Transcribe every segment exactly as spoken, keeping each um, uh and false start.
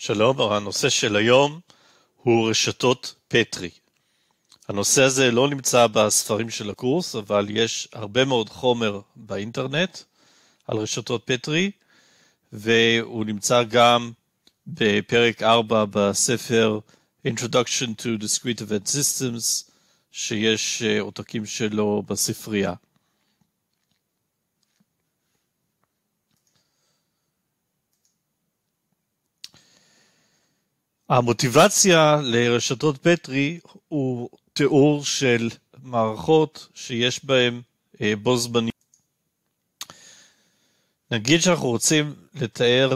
שלום, הנושא של היום הוא רשתות פטרי. הנושא הזה לא נמצא בספרים של הקורס, אבל יש הרבה מאוד חומר באינטרנט על רשתות פטרי, והוא נמצא גם בפרק ארבע בספר Introduction to Discrete Event Systems, שיש עותקים שלו בספרייה. המוטיבציה לרשתות פטרי הוא תיאור של מערכות שיש בהן בו זמנית. נגיד שאנחנו רוצים לתאר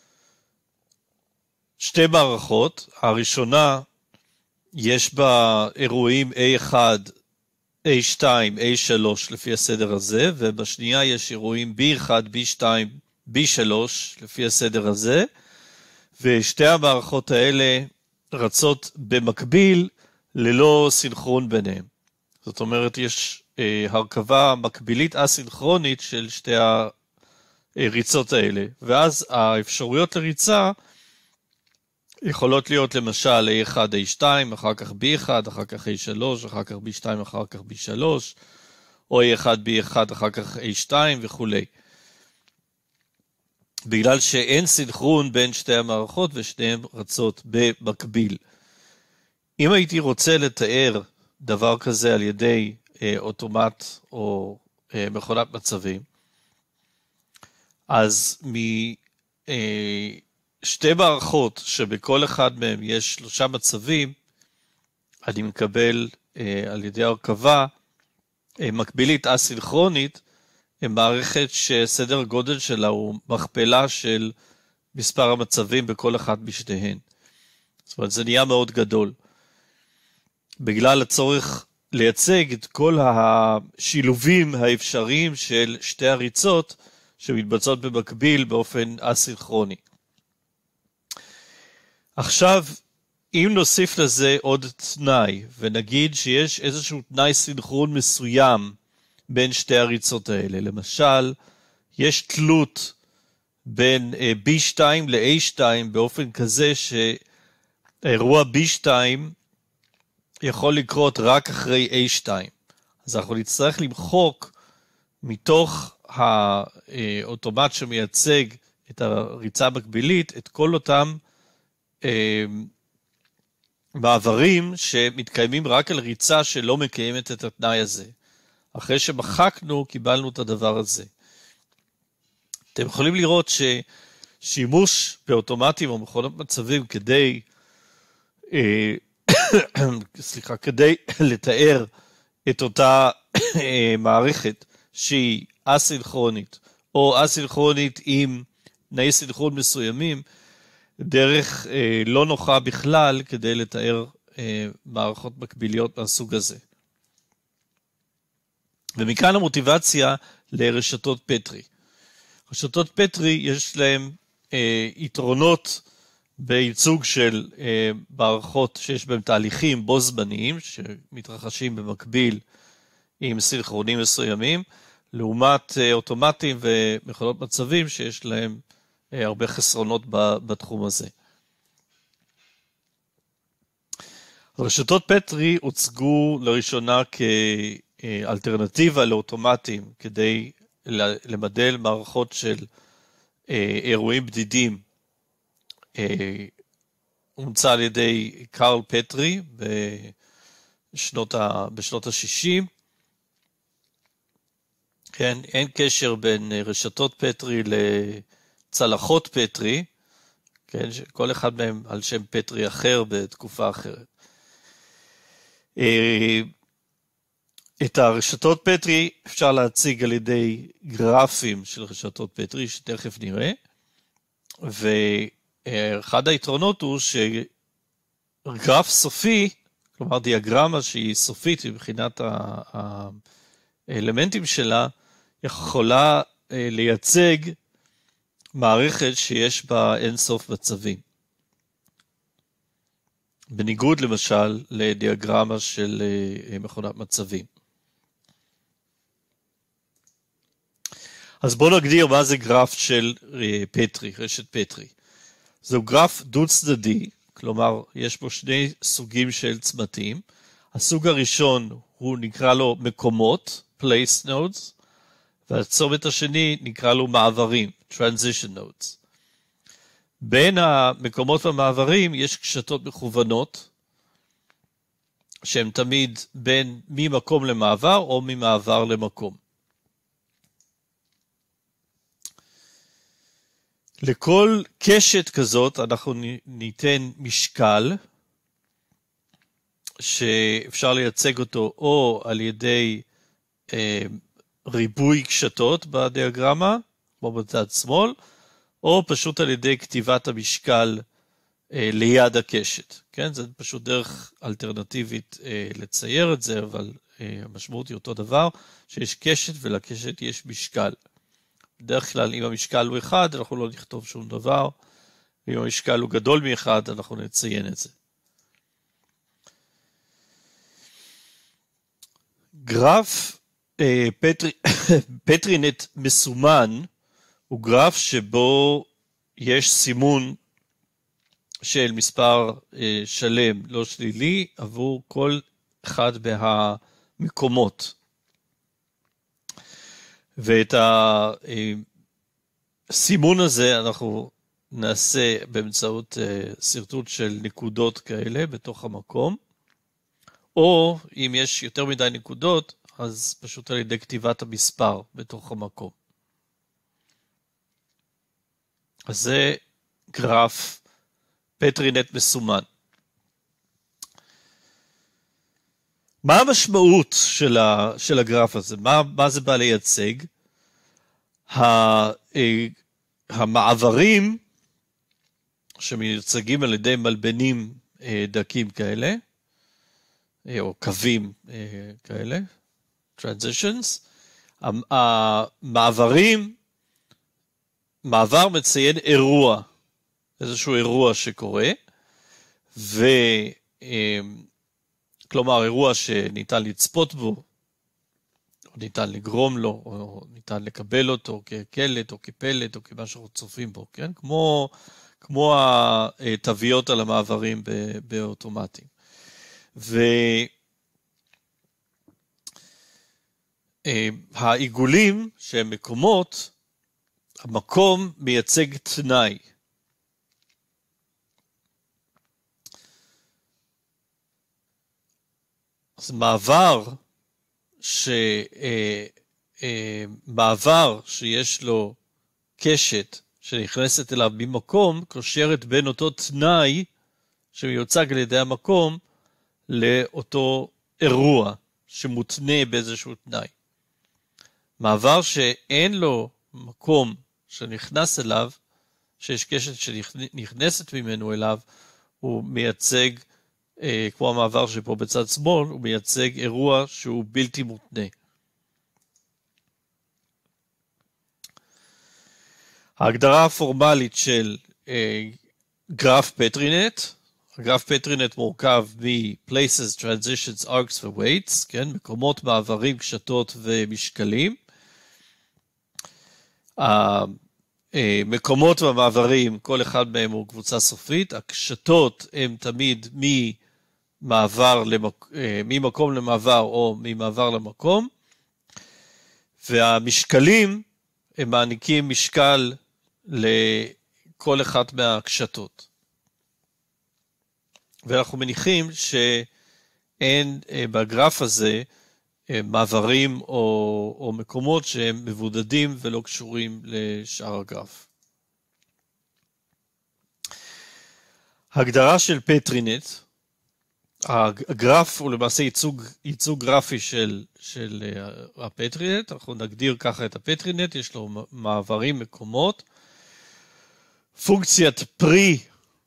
שתי מערכות. הראשונה יש בה אירועים A אחד, A שתיים, A שלוש לפי הסדר הזה, ובשנייה יש אירועים B אחד, B שתיים, B שלוש לפי הסדר הזה, ושתי המערכות האלה רצות במקביל ללא סינכרון ביניהם. זאת אומרת, יש אה, הרכבה מקבילית אסינכרונית של שתי הריצות האלה, ואז האפשרויות לריצה יכולות להיות למשל A אחד, A שתיים, אחר כך B אחד, אחר כך A שלוש, אחר כך B שתיים, אחר כך B שלוש, או A אחד, B אחד, אחר כך A שתיים וכו'. בגלל שאין סינכרון בין שתי המערכות ושתיהן רצות במקביל. אם הייתי רוצה לתאר דבר כזה על ידי אה, אוטומט או אה, מכונת מצבים, אז משתי מערכות שבכל אחד מהם יש שלושה מצבים, אני מקבל אה, על ידי הרכבה אה, מקבילית אסינכרונית, מערכת שסדר גודל שלה הוא מכפלה של מספר המצבים בכל אחד משתיהן. זאת אומרת, זה נהיה מאוד גדול. בגלל הצורך לייצג את כל השילובים האפשריים של שתי הריצות שמתבצעות במקביל באופן אסינכרוני. עכשיו, אם נוסיף לזה עוד תנאי, ונגיד שיש איזשהו תנאי סינכרון מסוים בין שתי הריצות האלה. למשל, יש תלות בין B שתיים ל-A שתיים באופן כזה שהאירוע B שתיים יכול לקרות רק אחרי A שתיים. אז אנחנו נצטרך למחוק מתוך האוטומט שמייצג את הריצה המקבילית את כל אותם אה, מעברים שמתקיימים רק על ריצה שלא מקיימת את התנאי הזה. אחרי שמחקנו, קיבלנו את הדבר הזה. אתם יכולים לראות ששימוש באוטומטים או מכונות מצבים כדי, אה, סליחה, כדי לתאר את אותה אה, מערכת שהיא אסינכרונית, או אסינכרונית עם תנאי סינכרון מסוימים, דרך אה, לא נוחה בכלל כדי לתאר אה, מערכות מקביליות מהסוג הזה. ומכאן המוטיבציה לרשתות פטרי. רשתות פטרי יש להם אה, יתרונות בייצוג של אה, מערכות שיש בהם תהליכים בו זמניים, שמתרחשים במקביל עם סינכרונים מסוימים, לעומת אה, אוטומטים ומכונות מצבים שיש להם אה, הרבה חסרונות ב, בתחום הזה. רשתות פטרי הוצגו לראשונה כ... אלטרנטיבה לאוטומטים כדי למדל מערכות של אירועים בדידים. הומצא על ידי קרל פטרי בשנות ה, בשנות ה-שישים. כן, אין קשר בין רשתות פטרי לצלחות פטרי, כן, כל אחד מהם על שם פטרי אחר בתקופה אחרת. את הרשתות פטרי אפשר להציג על ידי גרפים של רשתות פטרי, שתכף נראה, ואחד היתרונות הוא שגרף סופי, כלומר דיאגרמה שהיא סופית מבחינת האלמנטים שלה, יכולה לייצג מערכת שיש בה אינסוף מצבים. בניגוד למשל לדיאגרמה של מכונת מצבים. אז בואו נגדיר מה זה גרף של פטרי, רשת פטרי. זהו גרף דו צדדי, כלומר יש בו שני סוגים של צמתים. הסוג הראשון הוא נקרא לו מקומות, place nodes, והצומת השני נקרא לו מעברים, transition nodes. בין המקומות והמעברים יש קשתות מכוונות, שהן תמיד בין ממקום למעבר או ממעבר למקום. לכל קשת כזאת אנחנו ניתן משקל, שאפשר לייצג אותו או על ידי אה, ריבוי קשתות בדיאגרמה, כמו בצד שמאל, או פשוט על ידי כתיבת המשקל אה, ליד הקשת. כן? זה פשוט דרך אלטרנטיבית אה, לצייר את זה, אבל אה, המשמעות היא אותו דבר, שיש קשת ולקשת יש משקל. בדרך כלל אם המשקל הוא אחד, אנחנו לא נכתוב שום דבר, ואם המשקל הוא גדול מאחד, אנחנו נציין את זה. גרף אה, פטרי, פטרינט מסומן, הוא גרף שבו יש סימון של מספר אה, שלם לא שלילי עבור כל אחד מהמקומות. ואת הסימון הזה אנחנו נעשה באמצעות אה, סרטוט של נקודות כאלה בתוך המקום, או אם יש יותר מדי נקודות, אז פשוט על ידי כתיבת המספר בתוך המקום. אז זה גרף פטרינט מסומן. מה המשמעות של, ה, של הגרף הזה? מה, מה זה בא לייצג? המעברים שמיוצגים על ידי מלבנים דקים כאלה, או קווים כאלה, transitions, המעברים, מעבר מציין אירוע, איזשהו אירוע שקורה, ו... כלומר, אירוע שניתן לצפות בו, או ניתן לגרום לו, או ניתן לקבל אותו כקלט, או כפלט, או כמה שאנחנו צופים בו, כן? כמו, כמו התוויות על המעברים באוטומטים. והעיגולים שהם מקומות, המקום מייצג תנאי. אז מעבר, ש, אה, אה, מעבר שיש לו קשת שנכנסת אליו ממקום, קושרת בין אותו תנאי שמיוצג על ידי המקום לאותו אירוע שמותנה באיזשהו תנאי. מעבר שאין לו מקום שנכנס אליו, שיש קשת שנכנסת ממנו אליו, הוא מייצג, אה, כמו המעבר שפה בצד שמאל, הוא מייצג אירוע שהוא בלתי מותנה. ההגדרה הפורמלית של אה, גרף פטרינט, הגרף פטרינט מורכב מ-places, transitions, arcs ו-weights, כן? מקומות, מעברים, קשתות ומשקלים. המקומות והמעברים, כל אחד מהם הוא קבוצה סופית. הקשתות הם תמיד ממעבר למק... ממקום למעבר או ממעבר למקום. והמשקלים הם מעניקים משקל לכל אחת מהקשתות. ואנחנו מניחים שאין בגרף הזה מעברים או, או מקומות שהם מבודדים ולא קשורים לשאר הגרף. הגדרה של פטרינט, הגרף הוא למעשה ייצוג, ייצוג גרפי של, של הפטרינט, אנחנו נגדיר ככה את הפטרינט, יש לו מעברים, מקומות, פונקציית פרי,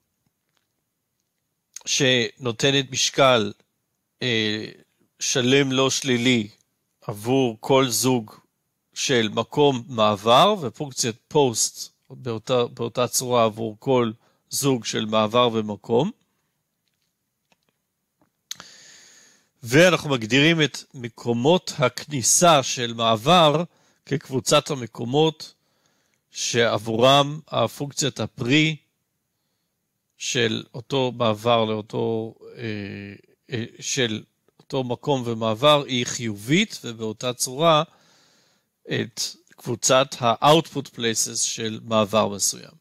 שנותנת משקל אה, שלם לא שלילי עבור כל זוג של מקום מעבר, ופונקציית פוסט באותה, באותה צורה עבור כל זוג של מעבר ומקום. ואנחנו מגדירים את מקומות הכניסה של מעבר כקבוצת המקומות שעבורם הפונקציית הפרי של אותו מעבר לאותו, של אותו מקום ומעבר היא חיובית, ובאותה צורה את קבוצת ה-output places של מעבר מסוים.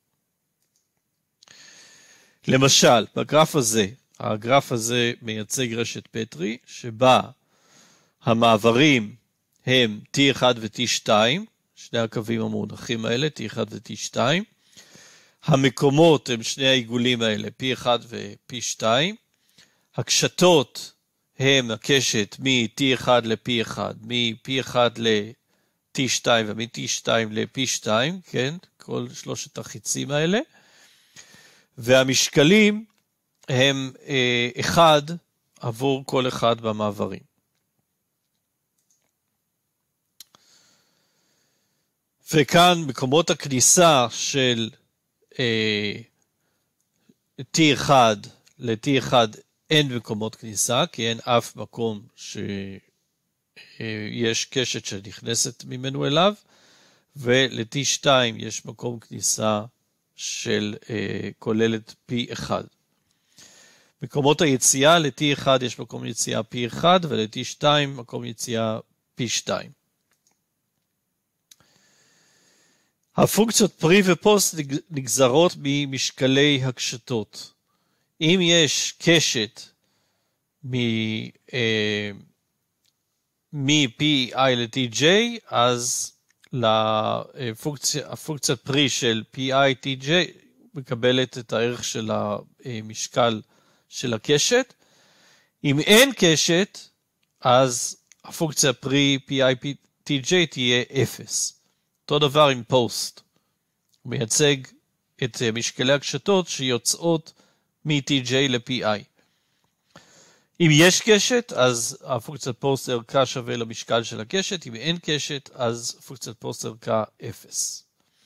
למשל, בגרף הזה, הגרף הזה מייצג רשת פטרי, שבה המעברים הם טי אחת ו-טי שתיים, שני הקווים המונחים האלה, טי אחת ו-טי שתיים. המקומות הם שני העיגולים האלה, פי אחת ו-פי שתיים. הקשתות הם הקשת מ-טי אחת ל-פי אחת, מ-פי אחת ל-טי שתיים ומ-טי שתיים ל-פי שתיים, כן? כל שלושת החיצים האלה. והמשקלים הם אה, אחד עבור כל אחד במעברים. וכאן מקומות הכניסה של אה, טי אחת ל-טי אחת אין מקומות כניסה, כי אין אף מקום שיש קשת שנכנסת ממנו אליו, ול-טי שתיים יש מקום כניסה של אה, כוללת פי אחת. מקומות היציאה, ל-טי אחת יש מקום יציאה פי אחת, ול-טי שתיים מקום יציאה פי שתיים. הפונקציות פרי ופוסט נגזרות ממשקלי הקשתות. אם יש קשת מ-פי איי ל-טי ג'יי, אז הפונקציית פרי של פי איי טי ג'יי מקבלת את הערך של המשקל של הקשת. אם אין קשת, אז הפונקציה פרי פי איי טי ג'יי תהיה אפס. אותו דבר עם פוסט. הוא מייצג את משקלי הקשתות שיוצאות מ-טי ג'יי ל-פי איי. אם יש קשת, אז הפונקציית פוסט ערכה שווה למשקל של הקשת. אם אין קשת, אז פונקציית פוסט ערכה אפס.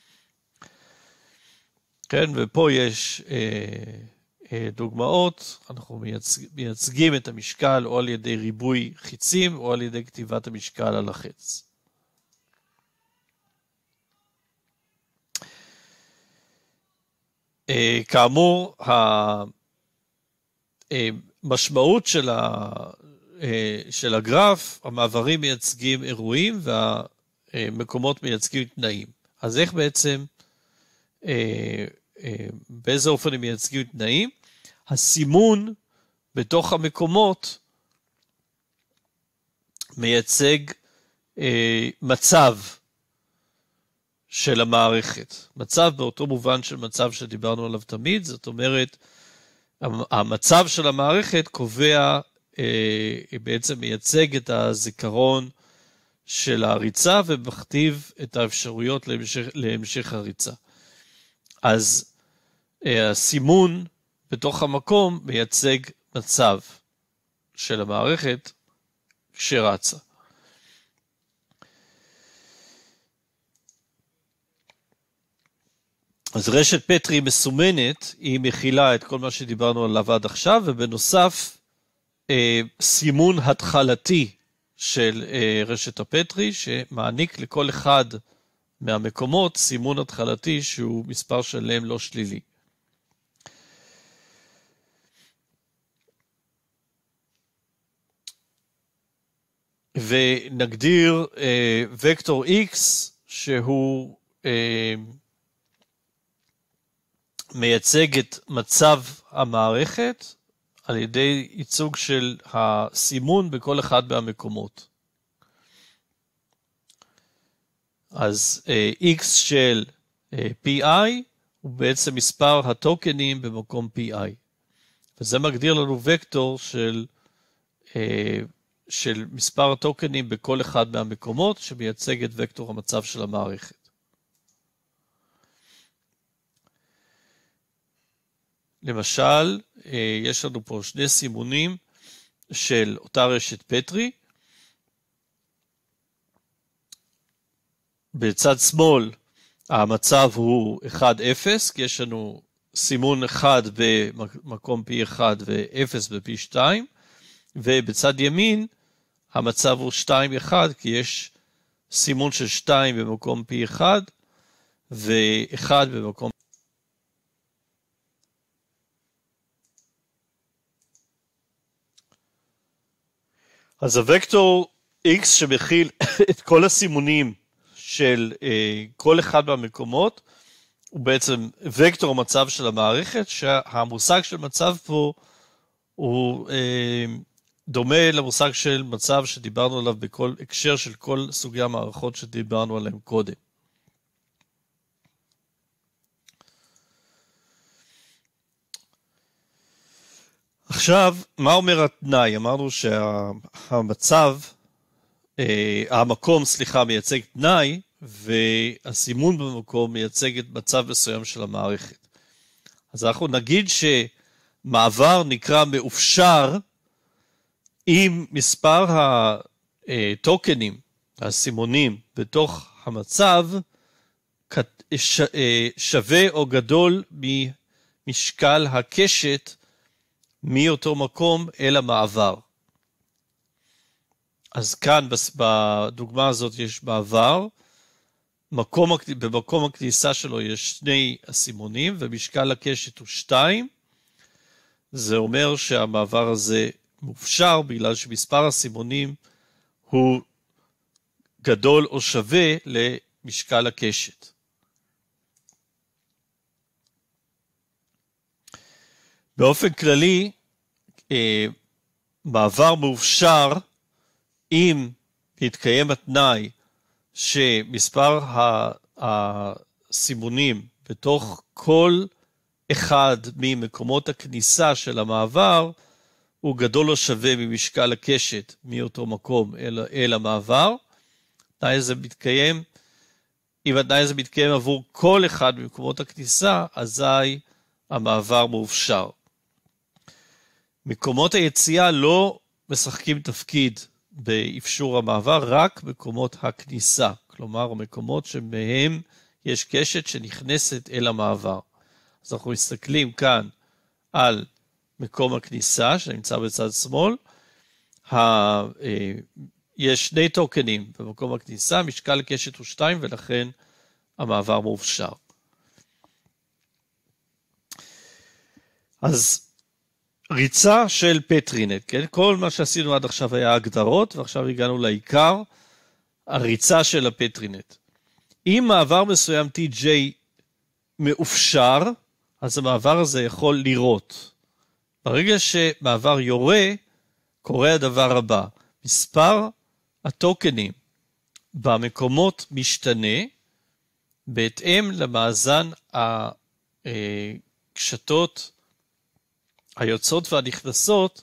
כן, ופה יש אה, אה, דוגמאות. אנחנו מייצג, מייצגים את המשקל או על ידי ריבוי חיצים או על ידי כתיבת המשקל על החץ. Uh, כאמור, המשמעות של, ה, uh, של הגרף, המעברים מייצגים אירועים והמקומות מייצגים תנאים. אז איך בעצם, uh, uh, באיזה אופן הם מייצגים תנאים? הסימון בתוך המקומות מייצג uh, מצב של המערכת. מצב באותו מובן של מצב שדיברנו עליו תמיד, זאת אומרת, המצב של המערכת קובע, אה, בעצם מייצג את הזיכרון של הריצה ומכתיב את האפשרויות להמשך, להמשך הריצה. אז אה, הסימון בתוך המקום מייצג מצב של המערכת כשרצה. אז רשת פטרי מסומנת, היא מכילה את כל מה שדיברנו עליו עד עכשיו, ובנוסף, אה, סימון התחלתי של אה, רשת הפטרי, שמעניק לכל אחד מהמקומות סימון התחלתי שהוא מספר שלם לא שלילי. ונגדיר אה, וקטור X שהוא אה, מייצג את מצב המערכת על ידי ייצוג של הסימון בכל אחד מהמקומות. אז uh, X של uh, פי איי הוא בעצם מספר הטוקנים במקום פי איי. וזה מגדיר לנו וקטור של, uh, של מספר הטוקנים בכל אחד מהמקומות שמייצג את וקטור המצב של המערכת. למשל, יש לנו פה שני סימונים של אותה רשת פטרי. בצד שמאל המצב הוא אחד אפס, כי יש לנו סימון אחד במקום פי אחת ו-אפס בפי שתיים, ובצד ימין המצב הוא שתיים אחת, כי יש סימון של שתיים במקום פי אחת ו-אחד במקום אז הוקטור X שמכיל את כל הסימונים של אה, כל אחד מהמקומות, הוא בעצם וקטור המצב של המערכת, שהמושג של מצב פה הוא אה, דומה למושג של מצב שדיברנו עליו בכל הקשר של כל סוגי המערכות שדיברנו עליהם קודם. עכשיו, מה אומר התנאי? אמרנו שהמצב, אה, המקום, סליחה, מייצג תנאי, והסימון במקום מייצג את מצב מסוים של המערכת. אז אנחנו נגיד שמעבר נקרא מאופשר, אם מספר הטוקנים, הסימונים, בתוך המצב, שווה או גדול ממשקל הקשת, מאותו מקום אל המעבר. אז כאן בדוגמה הזאת יש מעבר, מקום, במקום הכניסה שלו יש שני הסימונים, ומשקל הקשת הוא שתיים. זה אומר שהמעבר הזה מופשר, בגלל שמספר הסימונים הוא גדול או שווה למשקל הקשת. באופן כללי, מעבר מאופשר, אם יתקיים התנאי שמספר הסימונים בתוך כל אחד ממקומות הכניסה של המעבר הוא גדול או שווה ממשקל הקשת מאותו מקום אל, אל המעבר. התנאי הזה מתקיים, אם התנאי הזה מתקיים עבור כל אחד ממקומות הכניסה, אזי המעבר מאופשר. מקומות היציאה לא משחקים תפקיד באפשור המעבר, רק מקומות הכניסה, כלומר המקומות שמהם יש קשת שנכנסת אל המעבר. אז אנחנו מסתכלים כאן על מקום הכניסה שנמצא בצד שמאל, יש שני טוקנים במקום הכניסה, משקל קשת הוא שתיים ולכן המעבר מאופשר. אז ריצה של פטרינט, כן? כל מה שעשינו עד עכשיו היה הגדרות, ועכשיו הגענו לעיקר, הריצה של הפטרינט. אם מעבר מסוים טי ג'יי מאופשר, אז המעבר הזה יכול לירות. ברגע שמעבר יורה, קורה הדבר הבא. מספר הטוקנים במקומות משתנה, בהתאם למאזן הקשתות היוצאות והנכנסות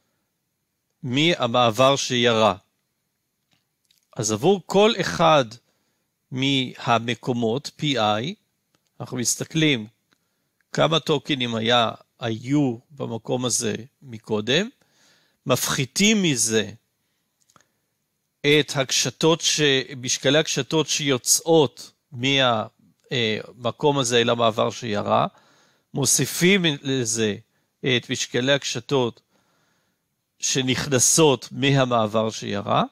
מהמעבר שירה. אז עבור כל אחד מהמקומות, פי איי, אנחנו מסתכלים כמה טוקנים היה, היו במקום הזה מקודם, מפחיתים מזה את הקשתות, משקלי הקשתות שיוצאות מהמקום הזה אל המעבר שירה, מוסיפים לזה את משקלי הקשתות שנכנסות מהמעבר שירה,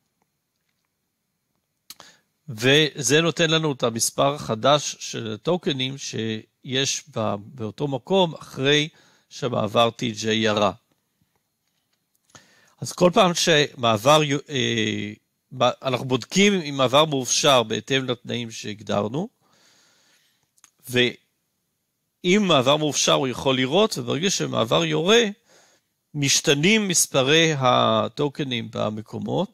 וזה נותן לנו את המספר החדש של הטוקנים שיש באותו מקום אחרי שהמעבר טי ג'יי ירה. אז כל פעם שמעבר, אנחנו בודקים אם מעבר מאופשר בהתאם לתנאים שהגדרנו, ואם מעבר מאופשר הוא יכול לראות, וברגע שמעבר יורה, משתנים מספרי הטוקנים במקומות,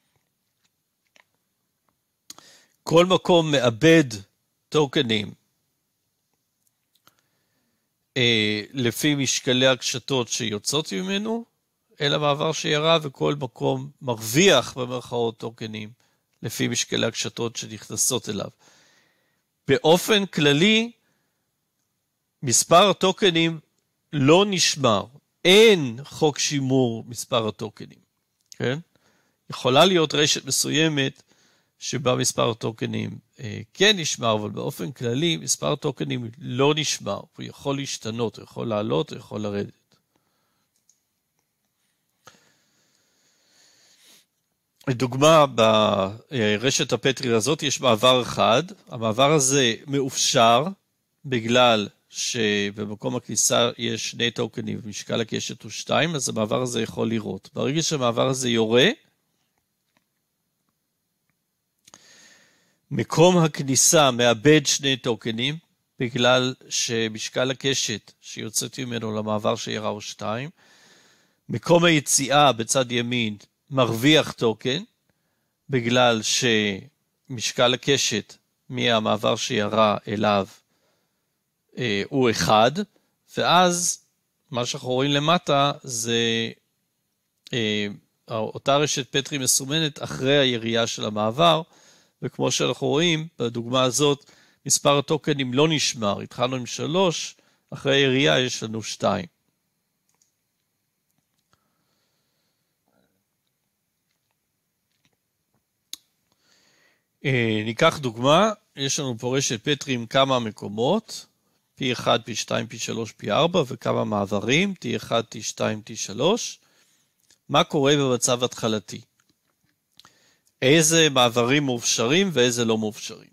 כל מקום מאבד טוקנים אה, לפי משקלי הקשתות שיוצאות ממנו אל המעבר שירה, וכל מקום מרוויח במרכאות טוקנים לפי משקלי הקשתות שנכנסות אליו. באופן כללי, מספר הטוקנים לא נשמר. אין חוק שימור מספר הטוקנים. כן? יכולה להיות רשת מסוימת שבה מספר הטוקנים אה, כן נשמר, אבל באופן כללי מספר הטוקנים לא נשמר. הוא יכול להשתנות, הוא יכול לעלות, הוא יכול לרדת. לדוגמה, ברשת הפטרי הזאת יש מעבר אחד. המעבר הזה מאופשר בגלל שבמקום הכניסה יש שני טוקנים ומשקל הקשת הוא שתיים, אז המעבר הזה יכול לראות. ברגע שהמעבר הזה יורה, מקום הכניסה מאבד שני טוקנים, בגלל שמשקל הקשת שיוצאת ממנו למעבר שירה הוא שתיים, מקום היציאה בצד ימין מרוויח טוקן, בגלל שמשקל הקשת מהמעבר שירה אליו אה, הוא אחד, ואז מה שאנחנו רואים למטה זה אה, אותה רשת פטרי מסומנת אחרי הירייה של המעבר, וכמו שאנחנו רואים בדוגמה הזאת, מספר הטוקנים לא נשמר, התחלנו עם שלוש, אחרי הירייה יש לנו שתיים. ניקח דוגמה, יש לנו פה רשת פטרי עם כמה מקומות, פי אחד, פי שתיים, פי שלוש, פי ארבע, וכמה מעברים, טי אחד, טי שתיים, טי שלוש. מה קורה במצב התחלתי? איזה מעברים מאופשרים ואיזה לא מאופשרים?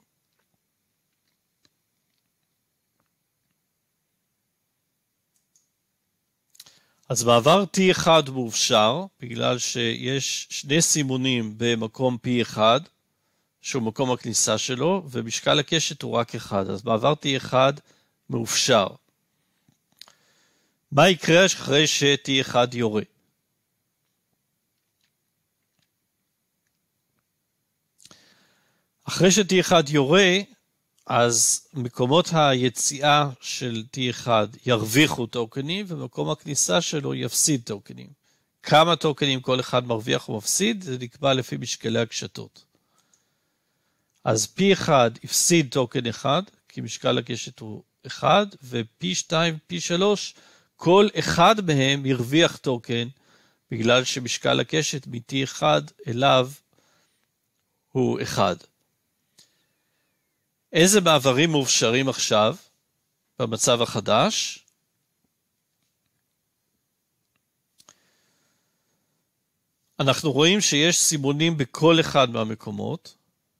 אז מעבר טי אחד מאופשר, בגלל שיש שני סימונים במקום פי אחד, שהוא מקום הכניסה שלו, ומשקל הקשת הוא רק אחד, אז מעבר טי אחד מאופשר. מה יקרה אחרי ש-טי אחד יורה? אחרי ש-טי אחד יורה, אז מקומות היציאה של טי אחד ירוויחו טוקנים, ומקום הכניסה שלו יפסיד טוקנים. כמה טוקנים כל אחד מרוויח או מפסיד, זה נקבע לפי משקלי הקשתות. אז פי אחד הפסיד טוקן אחד, כי משקל הקשת הוא אחד, ופי שתיים, פי שלוש, כל אחד מהם ירוויח טוקן, בגלל שמשקל הקשת מ-טי אחד אליו הוא אחד. איזה מעברים מאופשרים עכשיו במצב החדש? אנחנו רואים שיש סימונים בכל אחד מהמקומות,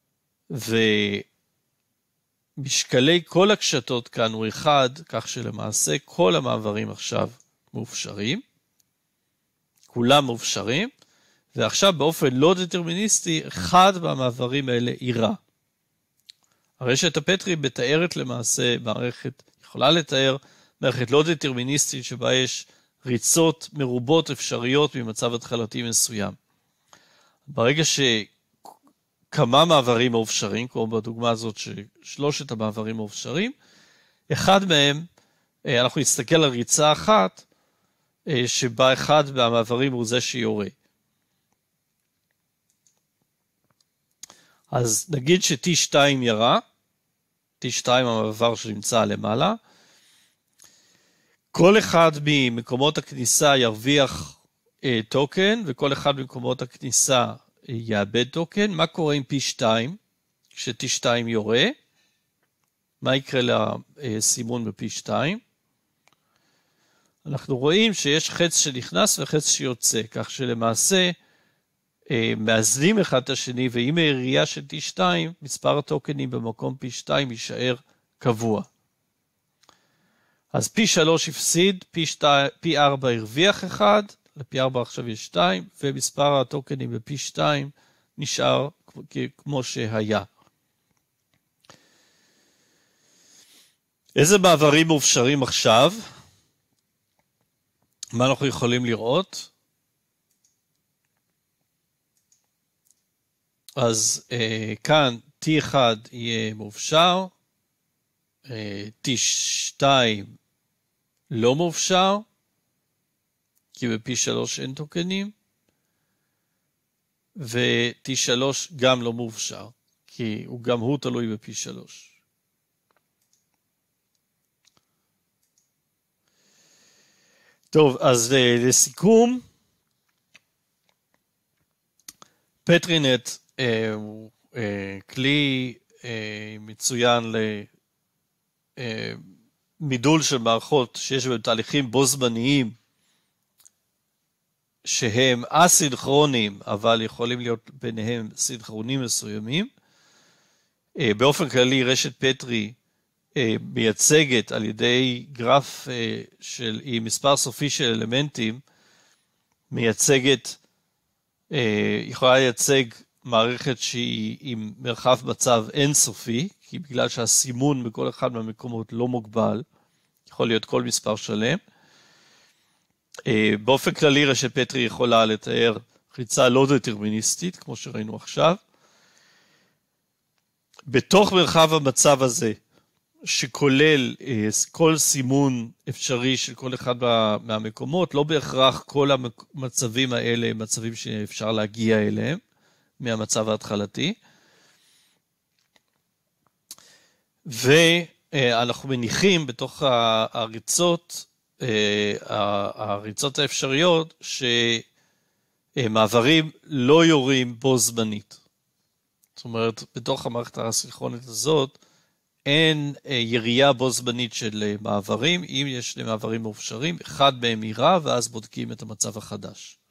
ומשקלי כל הקשתות כאן הוא אחד, כך שלמעשה כל המעברים עכשיו מאופשרים, כולם מאופשרים, ועכשיו באופן לא דטרמיניסטי, אחד מהמעברים האלה אירע. הרשת הפטרי מתארת למעשה מערכת, יכולה לתאר מערכת לא דטרמיניסטית שבה יש ריצות מרובות אפשריות ממצב התחלתי מסוים. ברגע שכמה מעברים מאופשרים, כמו בדוגמה הזאת ששלושת המעברים מאופשרים, אחד מהם, אנחנו נסתכל על ריצה אחת, שבה אחד מהמעברים הוא זה שיורה. אז נגיד ש-טי שתיים ירה, טי שתיים המעבר שנמצא למעלה, כל אחד ממקומות הכניסה ירוויח אה, טוקן, וכל אחד ממקומות הכניסה אה, יאבד טוקן. מה קורה עם פי שתיים, כש-טי שתיים יורה? מה יקרה לסימון ב-פי שתיים? אנחנו רואים שיש חץ שנכנס וחץ שיוצא, כך שלמעשה מאזנים אחד את השני, ועם הירייה של טי שתיים, מספר הטוקנים במקום פי שתיים יישאר קבוע. אז פי שלוש הפסיד, פי ארבע הרוויח אחד, לפי ארבע עכשיו יש שתיים, ומספר הטוקנים בפי שתיים נשאר כמו שהיה. איזה מעברים מאופשרים עכשיו? מה אנחנו יכולים לראות? אז אה, כאן טי אחד יהיה מאופשר, אה, טי שתיים לא מאופשר, כי בפי שלוש אין טוקנים, ו-טי שלוש גם לא מאופשר, כי הוא גם הוא תלוי בפי שלוש. טוב, אז אה, לסיכום, פטרינט הוא כלי מצוין למידול של מערכות שיש בהם תהליכים בו זמניים שהם אסינכרונים, אבל יכולים להיות ביניהם סינכרונים מסוימים. באופן כללי רשת פטרי מייצגת על ידי גרף של, עם מספר סופי של אלמנטים, מייצגת, יכולה לייצג מערכת שהיא עם מרחב מצב אינסופי, כי בגלל שהסימון בכל אחד מהמקומות לא מוגבל, יכול להיות כל מספר שלם. באופן כללי רשת פטרי יכולה לתאר ריצה לא דטרמיניסטית, כמו שראינו עכשיו. בתוך מרחב המצב הזה, שכולל כל סימון אפשרי של כל אחד מהמקומות, לא בהכרח כל המצבים האלה הם מצבים שאפשר להגיע אליהם מהמצב ההתחלתי. ואנחנו מניחים בתוך הריצות, הריצות האפשריות, שמעברים לא יורים בו זמנית. זאת אומרת, בתוך המערכת הסינכרונית הזאת, אין ירייה בו זמנית של מעברים. אם יש מעברים מאופשרים, אחד מהם יירה, ואז בודקים את המצב החדש.